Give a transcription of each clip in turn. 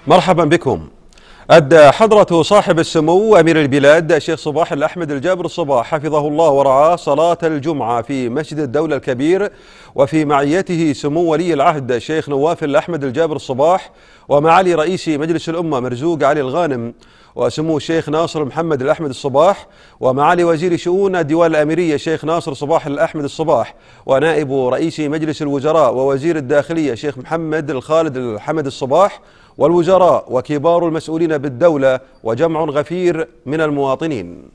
مرحبا بكم. أدى حضرة صاحب السمو أمير البلاد الشيخ صباح الأحمد الجابر الصباح حفظه الله ورعاه صلاة الجمعة في مسجد الدولة الكبير، وفي معيته سمو ولي العهد الشيخ نواف الأحمد الجابر الصباح، ومعالي رئيس مجلس الأمة مرزوق علي الغانم، وسمو الشيخ ناصر محمد الأحمد الصباح، ومعالي وزير شؤون الديوان الأميرية الشيخ ناصر صباح الأحمد الصباح، ونائب رئيس مجلس الوزراء ووزير الداخلية الشيخ محمد الخالد الحمد الصباح، والوزراء وكبار المسؤولين بالدولة وجمع غفير من المواطنين.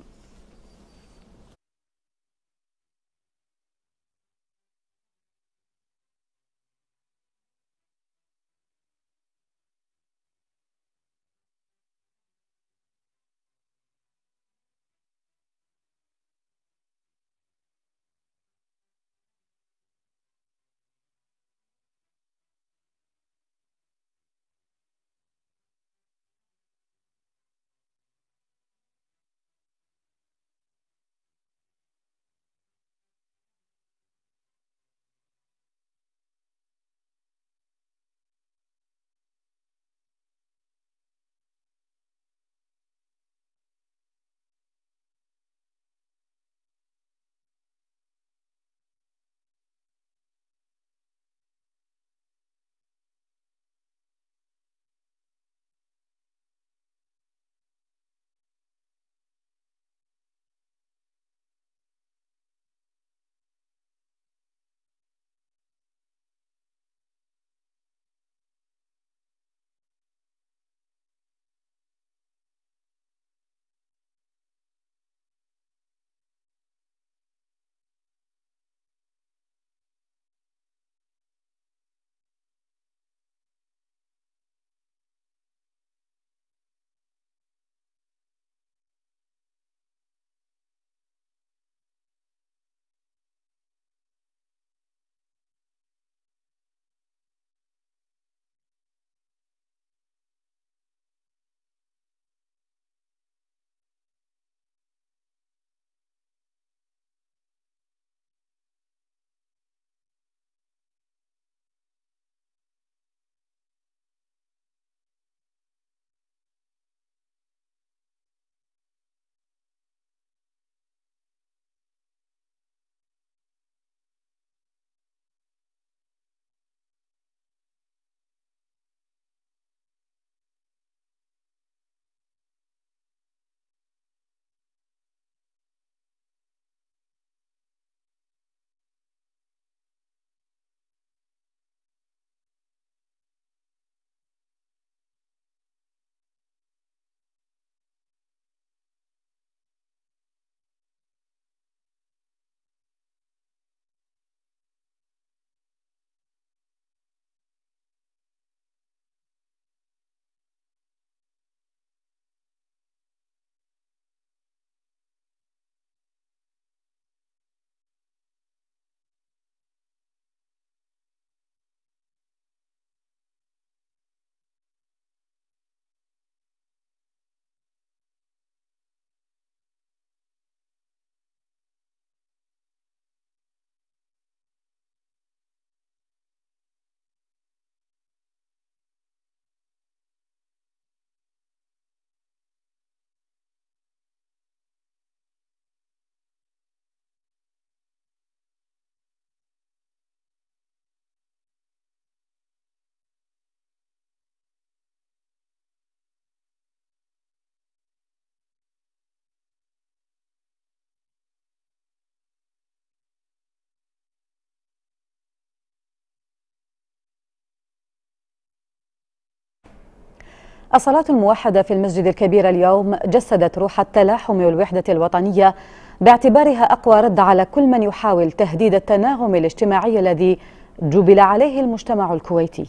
الصلاة الموحدة في المسجد الكبير اليوم جسدت روح التلاحم والوحدة الوطنية، باعتبارها أقوى رد على كل من يحاول تهديد التناغم الاجتماعي الذي جبل عليه المجتمع الكويتي.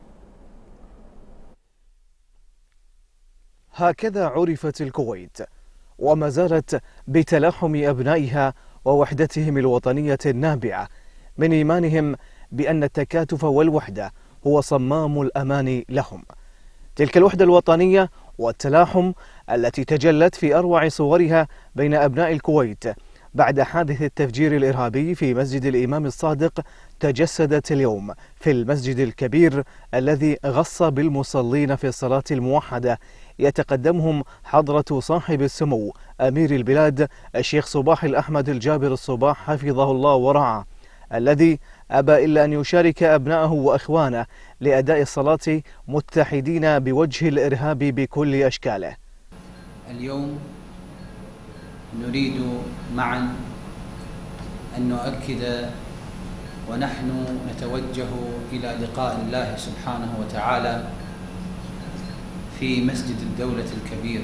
هكذا عرفت الكويت، وما زالت بتلاحم أبنائها ووحدتهم الوطنية النابعة من إيمانهم بأن التكاتف والوحدة هو صمام الأمان لهم. تلك الوحدة الوطنية والتلاحم التي تجلت في أروع صورها بين أبناء الكويت بعد حادث التفجير الإرهابي في مسجد الإمام الصادق تجسدت اليوم في المسجد الكبير الذي غص بالمصلين في الصلاة الموحدة، يتقدمهم حضرة صاحب السمو أمير البلاد الشيخ صباح الأحمد الجابر الصباح حفظه الله ورعاه، الذي أبى إلا أن يشارك أبنائه وأخوانه لأداء الصلاة متحدين بوجه الإرهاب بكل أشكاله. اليوم نريد معا أن نؤكد ونحن نتوجه إلى لقاء الله سبحانه وتعالى في مسجد الدولة الكبير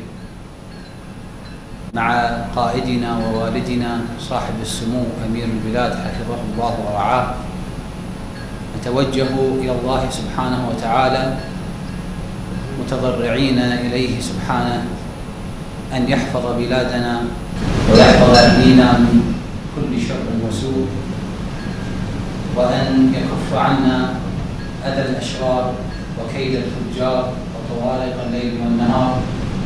مع قائدنا ووالدنا صاحب السمو أمير البلاد حفظه الله ورعاه. نتوجه إلى الله سبحانه وتعالى متضرعين إليه سبحانه أن يحفظ بلادنا ويحفظ أهلينا من كل شر وسوء، وأن يكف عنا أذى الأشرار وكيد الفجار وطوارق الليل والنهار.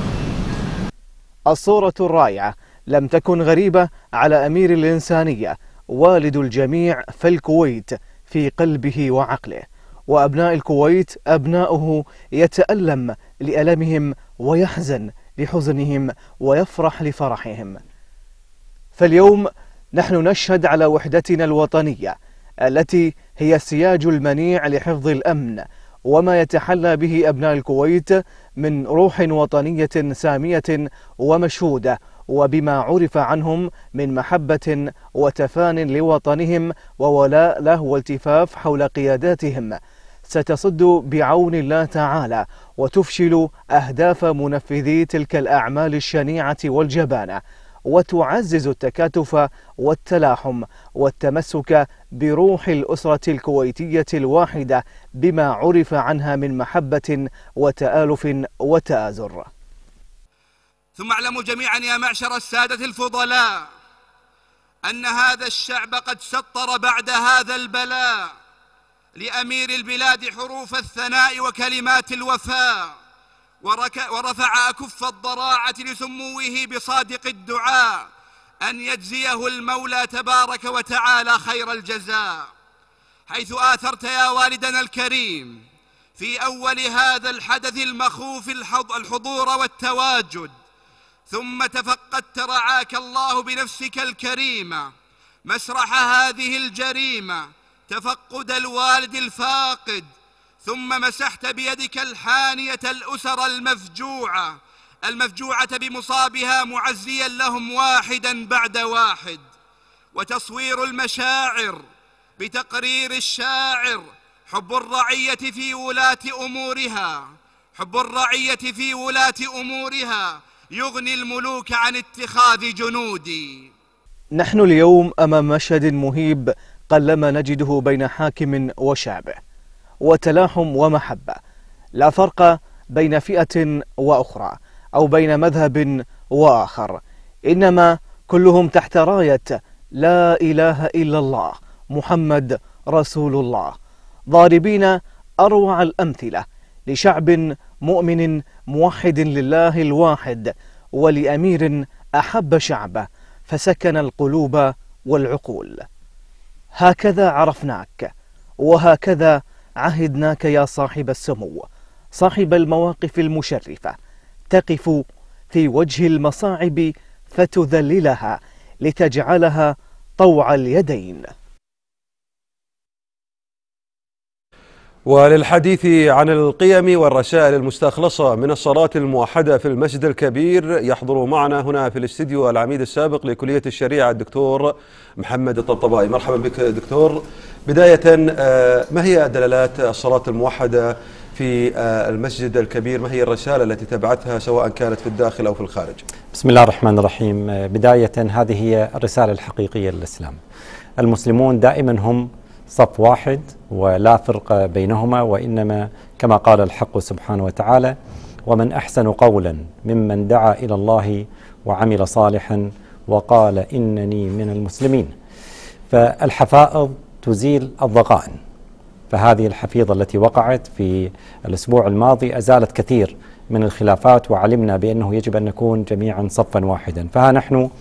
الصورة الرائعة لم تكن غريبة على أمير الإنسانية والد الجميع في الكويت في قلبه وعقله، وأبناء الكويت أبناؤه يتألم لألمهم ويحزن لحزنهم ويفرح لفرحهم. فاليوم نحن نشهد على وحدتنا الوطنية التي هي السياج المنيع لحفظ الأمن، وما يتحلى به أبناء الكويت من روح وطنية سامية ومشهودة، وبما عرف عنهم من محبة وتفان لوطنهم وولاء له والتفاف حول قياداتهم، ستصد بعون الله تعالى وتفشل أهداف منفذي تلك الأعمال الشنيعة والجبانة، وتعزز التكاتف والتلاحم والتمسك بروح الأسرة الكويتية الواحدة بما عرف عنها من محبة وتآلف وتآزر. ثم اعلموا جميعا يا معشر السادة الفضلاء أن هذا الشعب قد سطر بعد هذا البلاء لأمير البلاد حروف الثناء وكلمات الوفاء، ورفع أكف الضراعة لسموه بصادق الدعاء أن يجزيه المولى تبارك وتعالى خير الجزاء، حيث آثرت يا والدنا الكريم في أول هذا الحدث المخوف الحضور والتواجد، ثم تفقدت رعاك الله بنفسك الكريمة مسرح هذه الجريمة تفقد الوالد الفاقد، ثم مسحت بيدك الحانية الأسر المفجوعة بمصابها معزيا لهم واحدا بعد واحد، وتصوير المشاعر بتقرير الشاعر حب الرعية في ولاة أمورها يغني الملوك عن اتخاذ جنودي. نحن اليوم أمام مشهد مهيب قلما نجده بين حاكم وشعبه، وتلاحم ومحبة، لا فرق بين فئة وأخرى أو بين مذهب وآخر، إنما كلهم تحت راية لا إله إلا الله محمد رسول الله، ضاربين أروع الأمثلة لشعب مؤمن موحد لله الواحد ولأمير أحب شعبه فسكن القلوب والعقول. هكذا عرفناك وهكذا عهدناك يا صاحب السمو، صاحب المواقف المشرفة، تقف في وجه المصاعب فتذللها لتجعلها طوع اليدين. وللحديث عن القيم والرسائل المستخلصة من الصلاة الموحدة في المسجد الكبير يحضر معنا هنا في الاستديو العميد السابق لكلية الشريعة الدكتور محمد الطبطبائي. مرحبا بك دكتور. بداية، ما هي دلالات الصلاة الموحدة في المسجد الكبير؟ ما هي الرسالة التي تبعثها سواء كانت في الداخل أو في الخارج؟ بسم الله الرحمن الرحيم. بداية هذه هي الرسالة الحقيقية للإسلام. المسلمون دائما هم صف واحد ولا فرق بينهما، وإنما كما قال الحق سبحانه وتعالى: ومن أحسن قولا ممن دعا إلى الله وعمل صالحا وقال إنني من المسلمين. فالحفائض تزيل الضغائن، فهذه الحفيظة التي وقعت في الأسبوع الماضي أزالت كثير من الخلافات، وعلمنا بأنه يجب أن نكون جميعا صفا واحدا. فها نحن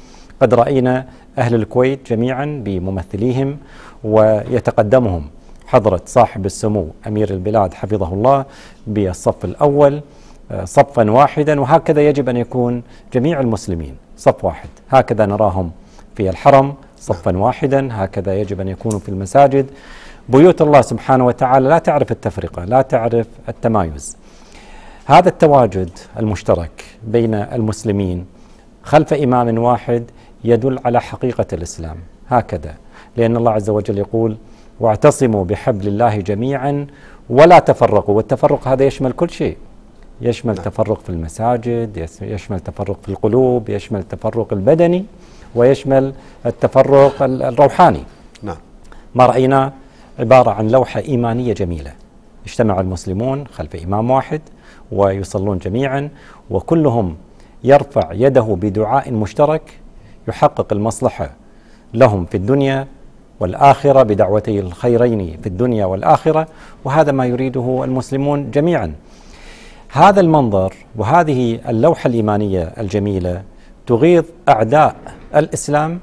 قد رأينا أهل الكويت جميعا بممثليهم ويتقدمهم حضرة صاحب السمو أمير البلاد حفظه الله بالصف الأول صفا واحدا، وهكذا يجب أن يكون جميع المسلمين صف واحد. هكذا نراهم في الحرم صفا واحدا، هكذا يجب أن يكونوا في المساجد. بيوت الله سبحانه وتعالى لا تعرف التفرقة، لا تعرف التمايز. هذا التواجد المشترك بين المسلمين خلف إمام واحد يدل على حقيقة الإسلام، هكذا، لأن الله عز وجل يقول: واعتصموا بحبل الله جميعا ولا تفرقوا. والتفرق هذا يشمل كل شيء، يشمل تفرق في المساجد، يشمل تفرق في القلوب، يشمل التفرق البدني، ويشمل التفرق الروحاني. نعم. ما رأينا عبارة عن لوحة إيمانية جميلة، اجتمع المسلمون خلف إمام واحد ويصلون جميعا، وكلهم يرفع يده بدعاء مشترك يحقق المصلحة لهم في الدنيا والآخرة بدعوتي الخيرين في الدنيا والآخرة، وهذا ما يريده المسلمون جميعا. هذا المنظر وهذه اللوحة الإيمانية الجميلة تغيظ أعداء الإسلام،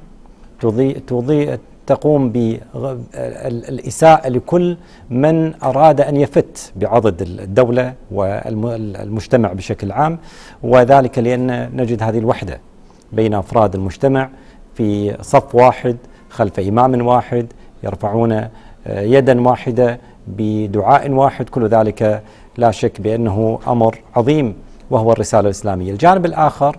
تقوم بالإساءة لكل من أراد أن يفت بعضد الدولة والمجتمع بشكل عام، وذلك لأن نجد هذه الوحدة بين أفراد المجتمع في صف واحد خلف إمام واحد يرفعون يدا واحدة بدعاء واحد. كل ذلك لا شك بأنه أمر عظيم وهو الرسالة الإسلامية. الجانب الآخر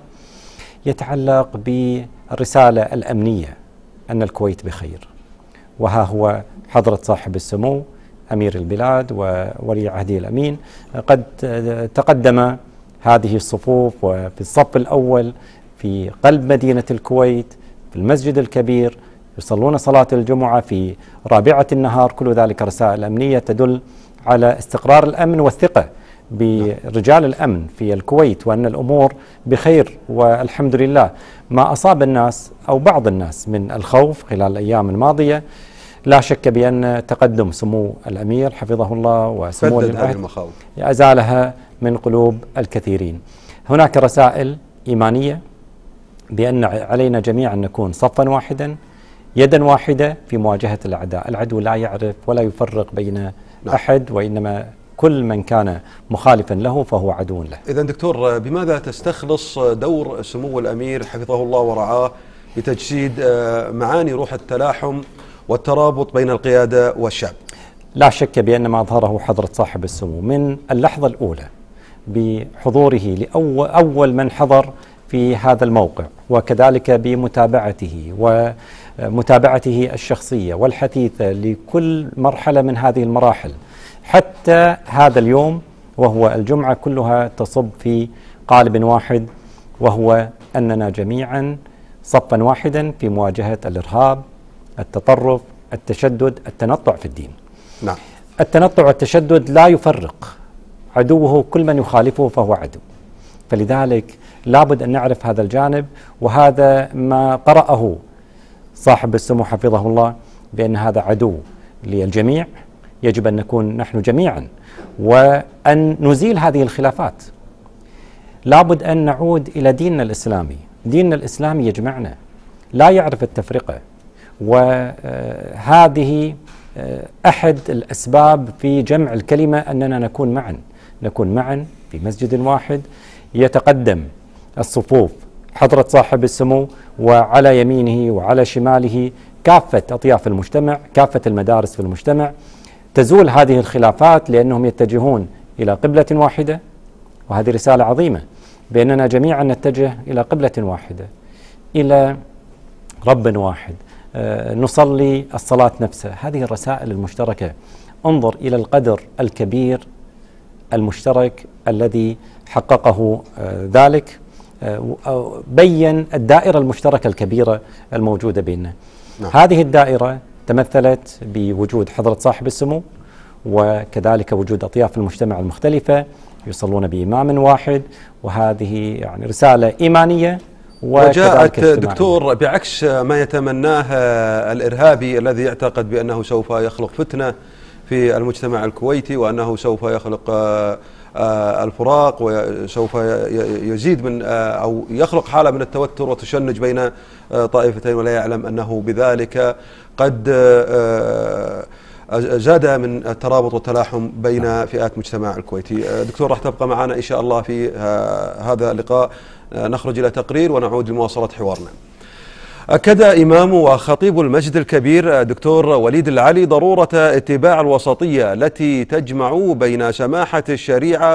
يتعلق بالرسالة الأمنية، أن الكويت بخير، وها هو حضرة صاحب السمو أمير البلاد وولي عهده الأمين قد تقدم هذه الصفوف، وفي الصف الأول في قلب مدينة الكويت في المسجد الكبير يصلون صلاة الجمعة في رابعة النهار. كل ذلك رسائل أمنية تدل على استقرار الأمن والثقة برجال الأمن في الكويت، وأن الأمور بخير والحمد لله. ما أصاب الناس أو بعض الناس من الخوف خلال الأيام الماضية لا شك بأن تقدم سمو الأمير حفظه الله وسمو العهد أزالها من قلوب الكثيرين. هناك رسائل إيمانية بأن علينا جميعا أن نكون صفا واحدا يدا واحدة في مواجهة الأعداء. العدو لا يعرف ولا يفرق بين أحد، وإنما كل من كان مخالفا له فهو عدو له. إذن دكتور، بماذا تستخلص دور سمو الأمير حفظه الله ورعاه بتجسيد معاني روح التلاحم والترابط بين القيادة والشعب؟ لا شك بأن ما أظهره حضرة صاحب السمو من اللحظة الأولى بحضوره لأول من حضر في هذا الموقع، وكذلك بمتابعته ومتابعته الشخصية والحثيثة لكل مرحلة من هذه المراحل حتى هذا اليوم، وهو الجمعة، كلها تصب في قالب واحد، وهو أننا جميعا صفا واحدا في مواجهة الإرهاب، التطرف، التشدد، التنطع في الدين. نعم. التنطع والتشدد لا يفرق، عدوه كل من يخالفه فهو عدو، فلذلك لابد أن نعرف هذا الجانب، وهذا ما قرأه صاحب السمو حفظه الله بأن هذا عدو للجميع. يجب أن نكون نحن جميعا وأن نزيل هذه الخلافات. لابد أن نعود إلى ديننا الإسلامي. ديننا الإسلامي يجمعنا، لا يعرف التفرقة، وهذه أحد الأسباب في جمع الكلمة أننا نكون معا في مسجد واحد. يتقدم الصفوف حضرة صاحب السمو، وعلى يمينه وعلى شماله كافة أطياف المجتمع، كافة المدارس في المجتمع. تزول هذه الخلافات لأنهم يتجهون إلى قبلة واحدة، وهذه رسالة عظيمة بأننا جميعا نتجه إلى قبلة واحدة، إلى رب واحد، نصلي الصلاة نفسها. هذه الرسائل المشتركة. انظر إلى القدر الكبير المشترك الذي حققه ذلك، بين الدائرة المشتركة الكبيرة الموجودة بيننا. نعم. هذه الدائرة تمثلت بوجود حضرة صاحب السمو، وكذلك وجود أطياف المجتمع المختلفة يصلون بإمام واحد، وهذه يعني رسالة إيمانية وجاءت دكتور بعكس ما يتمناه الإرهابي الذي يعتقد بأنه سوف يخلق فتنة في المجتمع الكويتي، وأنه سوف يخلق الفراق، وسوف يزيد من أو يخلق حالة من التوتر والتشنج بين طائفتين، ولا يعلم أنه بذلك قد زاد من الترابط والتلاحم بين فئات مجتمع الكويتي. دكتور، راح تبقى معنا إن شاء الله في هذا اللقاء. نخرج إلى تقرير ونعود لمواصلة حوارنا. أكد إمام وخطيب المسجد الكبير دكتور وليد العلي ضرورة اتباع الوسطية التي تجمع بين سماحة الشريعة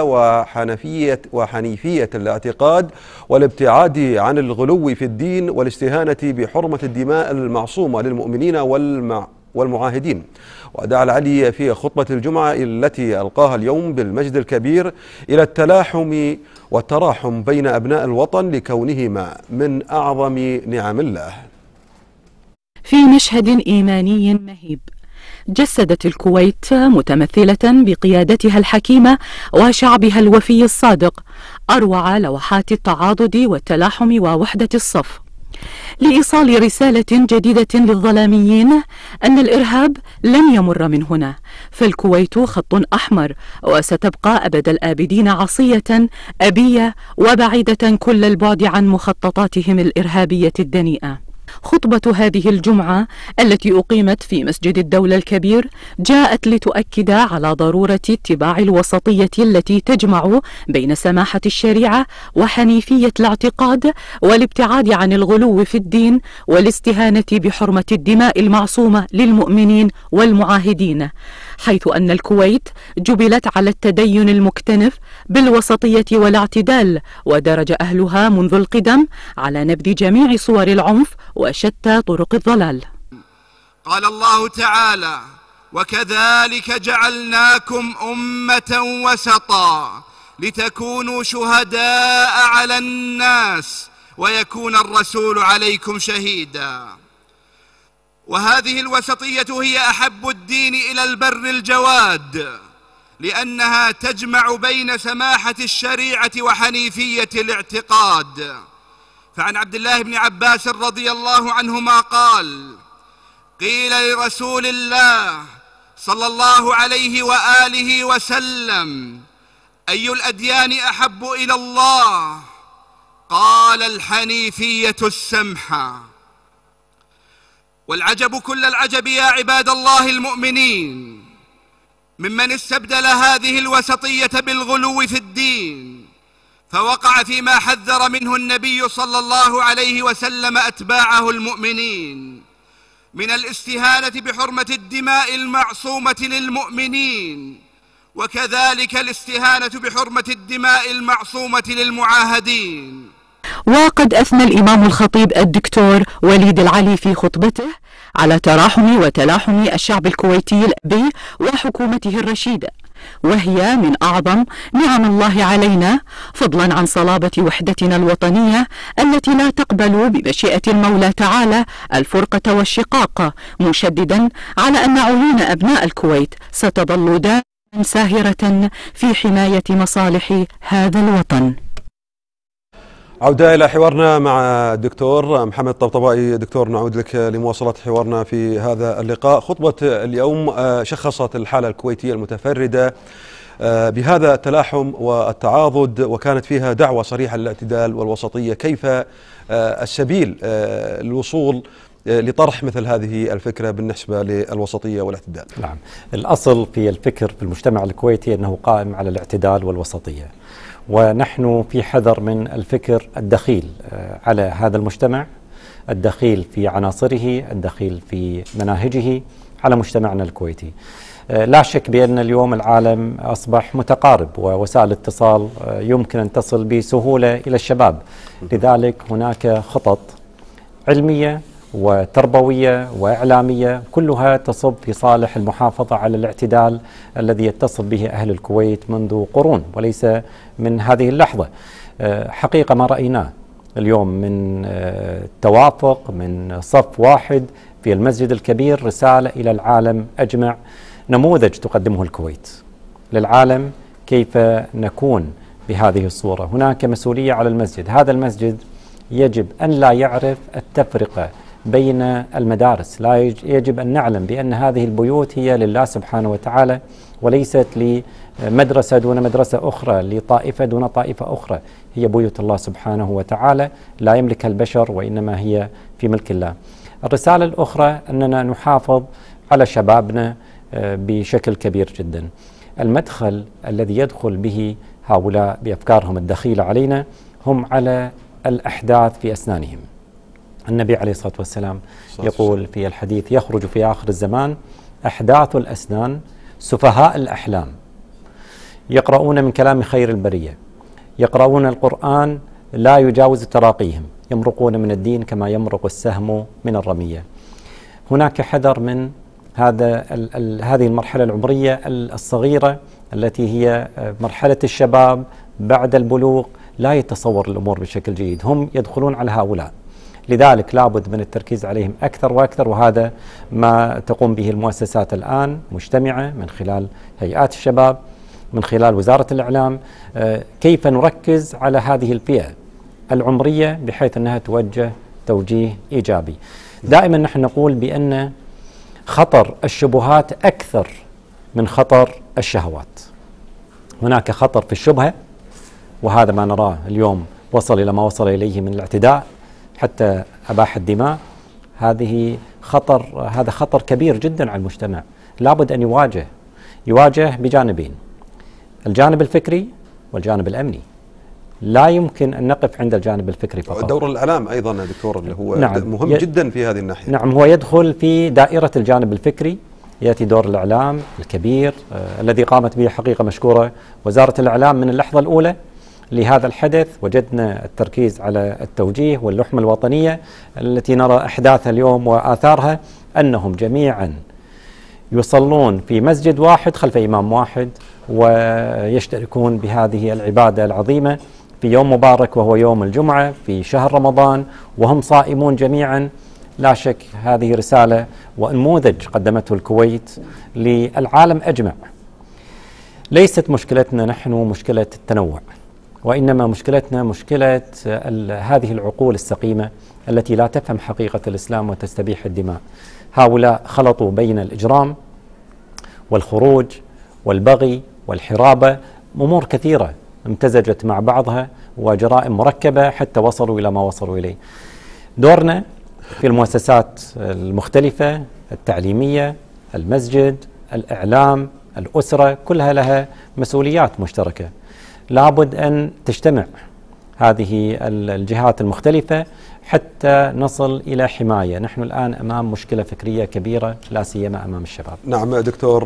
وحنيفية الاعتقاد، والابتعاد عن الغلو في الدين والاستهانة بحرمة الدماء المعصومة للمؤمنين والمعاهدين. ودعا العلي في خطبة الجمعة التي ألقاها اليوم بالمسجد الكبير إلى التلاحم والتراحم بين أبناء الوطن لكونهما من أعظم نعم الله. في مشهد إيماني مهيب جسدت الكويت متمثلة بقيادتها الحكيمة وشعبها الوفي الصادق أروع لوحات التعاضد والتلاحم ووحدة الصف، لإيصال رسالة جديدة للظلاميين أن الإرهاب لن يمر من هنا، فالكويت خط أحمر وستبقى أبد الآبدين عصية أبية وبعيدة كل البعد عن مخططاتهم الإرهابية الدنيئة. خطبة هذه الجمعة التي أقيمت في مسجد الدولة الكبير جاءت لتؤكد على ضرورة اتباع الوسطية التي تجمع بين سماحة الشريعة وحنيفية الاعتقاد والابتعاد عن الغلو في الدين والاستهانة بحرمة الدماء المعصومة للمؤمنين والمعاهدين، حيث أن الكويت جبلت على التدين المكتنف بالوسطية والاعتدال، ودرج أهلها منذ القدم على نبذ جميع صور العنف وشتى طرق الضلال. قال الله تعالى: وكذلك جعلناكم أمة وسطا لتكونوا شهداء على الناس ويكون الرسول عليكم شهيدا. وهذه الوسطية هي أحب الدين إلى البر الجواد، لأنها تجمع بين سماحة الشريعة وحنيفية الاعتقاد. فعن عبد الله بن عباس رضي الله عنهما قال: قيل لرسول الله صلى الله عليه وآله وسلم: أي الأديان أحب إلى الله؟ قال: الحنيفية السمحة. والعجب كل العجب يا عباد الله المؤمنين ممن استبدل هذه الوسطية بالغلو في الدين، فوقع فيما حذر منه النبي صلى الله عليه وسلم أتباعه المؤمنين من الاستهانة بحرمة الدماء المعصومة للمؤمنين، وكذلك الاستهانة بحرمة الدماء المعصومة للمعاهدين. وقد أثنى الإمام الخطيب الدكتور وليد العلي في خطبته على تراحم وتلاحم الشعب الكويتي الأبي وحكومته الرشيدة، وهي من أعظم نعم الله علينا، فضلا عن صلابة وحدتنا الوطنية التي لا تقبل بمشيئة المولى تعالى الفرقة والشقاق، مشددا على أن عيون أبناء الكويت ستظل دائما ساهرة في حماية مصالح هذا الوطن. عودة إلى حوارنا مع الدكتور محمد طبطبائي. دكتور، نعود لك لمواصلة حوارنا في هذا اللقاء. خطبة اليوم شخصت الحالة الكويتية المتفردة بهذا التلاحم والتعاضد، وكانت فيها دعوة صريحة للاعتدال والوسطية. كيف السبيل للوصول لطرح مثل هذه الفكرة بالنسبة للوسطية والاعتدال؟ نعم، الأصل في الفكر في المجتمع الكويتي أنه قائم على الاعتدال والوسطية، ونحن في حذر من الفكر الدخيل على هذا المجتمع، الدخيل في عناصره، الدخيل في مناهجه على مجتمعنا الكويتي. لا شك بأن اليوم العالم أصبح متقارب، ووسائل الاتصال يمكن أن تصل بسهولة إلى الشباب، لذلك هناك خطط علمية وتربوية وإعلامية كلها تصب في صالح المحافظة على الاعتدال الذي يتصل به أهل الكويت منذ قرون وليس من هذه اللحظة. حقيقة ما رأيناه اليوم من توافق من صف واحد في المسجد الكبير رسالة إلى العالم أجمع، نموذج تقدمه الكويت للعالم كيف نكون بهذه الصورة. هناك مسؤولية على المسجد، هذا المسجد يجب أن لا يعرف التفرقة بين المدارس، لا يجب أن نعلم بأن هذه البيوت هي لله سبحانه وتعالى وليست مدرسة دون مدرسة أخرى، لطائفة دون طائفة أخرى. هي بيوت الله سبحانه وتعالى لا يملكها البشر، وإنما هي في ملك الله. الرسالة الأخرى أننا نحافظ على شبابنا بشكل كبير جدا. المدخل الذي يدخل به هؤلاء بأفكارهم الدخيلة علينا هم على الأحداث في أسنانهم. النبي عليه الصلاة والسلام يقول في الحديث: يخرج في آخر الزمان أحداث الأسنان سفهاء الأحلام، يقرؤون من كلام خير البرية، يقرؤون القرآن لا يجاوز تراقيهم، يمرقون من الدين كما يمرق السهم من الرمية. هناك حذر من هذه المرحلة العمرية الصغيرة التي هي مرحلة الشباب بعد البلوغ، لا يتصور الأمور بشكل جيد، هم يدخلون على هؤلاء. لذلك لابد من التركيز عليهم أكثر وأكثر، وهذا ما تقوم به المؤسسات الآن مجتمعة من خلال هيئات الشباب، من خلال وزارة الإعلام، كيف نركز على هذه الفئة العمرية بحيث أنها توجه توجيه إيجابي. دائما نحن نقول بأن خطر الشبهات أكثر من خطر الشهوات. هناك خطر في الشبهة، وهذا ما نراه اليوم وصل إلى ما وصل إليه من الاعتداء حتى أباح الدماء. هذا خطر كبير جدا على المجتمع، لابد أن يواجه بجانبين: الجانب الفكري والجانب الأمني. لا يمكن أن نقف عند الجانب الفكري فقط. دور الإعلام أيضا يا دكتور اللي هو مهم جدا في هذه الناحية. نعم، هو يدخل في دائرة الجانب الفكري، يأتي دور الإعلام الكبير الذي قامت به حقيقة مشكورة وزارة الإعلام من اللحظة الأولى لهذا الحدث. وجدنا التركيز على التوجيه واللحمة الوطنية التي نرى أحداثها اليوم وآثارها، أنهم جميعا يصلون في مسجد واحد خلف إمام واحد، ويشتركون بهذه العبادة العظيمة في يوم مبارك وهو يوم الجمعة في شهر رمضان، وهم صائمون جميعا. لا شك هذه رسالة ونموذج قدمته الكويت للعالم أجمع. ليست مشكلتنا نحن مشكلة التنوع، وإنما مشكلتنا مشكلة هذه العقول السقيمة التي لا تفهم حقيقة الإسلام وتستبيح الدماء. هؤلاء خلطوا بين الإجرام والخروج والبغي والحرابة، أمور كثيرة امتزجت مع بعضها وجرائم مركبة حتى وصلوا إلى ما وصلوا إليه. دورنا في المؤسسات المختلفة التعليمية، المسجد، الإعلام، الأسرة، كلها لها مسؤوليات مشتركة. لابد أن تجتمع هذه الجهات المختلفة حتى نصل إلى حماية. نحن الآن أمام مشكلة فكرية كبيرة لا سيما أمام الشباب. نعم دكتور،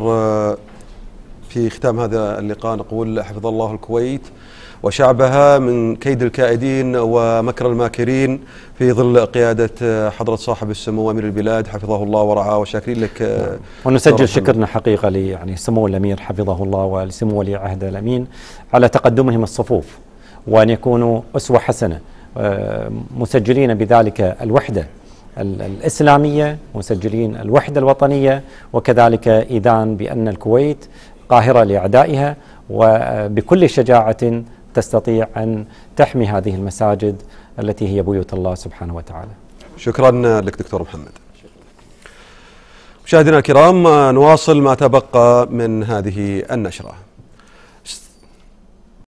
في ختام هذا اللقاء نقول حفظ الله الكويت وشعبها من كيد الكائدين ومكر الماكرين في ظل قيادة حضرة صاحب السمو أمير البلاد حفظه الله ورعاه، وشاكرين لك. ونسجل شكرنا حقيقة يعني سمو الأمير حفظه الله ولسمو ولي عهد الأمين على تقدمهم الصفوف، وأن يكونوا أسوة حسنة، مسجلين بذلك الوحدة الإسلامية، مسجلين الوحدة الوطنية، وكذلك إذان بأن الكويت قاهرة لأعدائها، وبكل شجاعة تستطيع أن تحمي هذه المساجد التي هي بيوت الله سبحانه وتعالى. شكرا لك دكتور محمد. مشاهدينا الكرام، نواصل ما تبقى من هذه النشرة.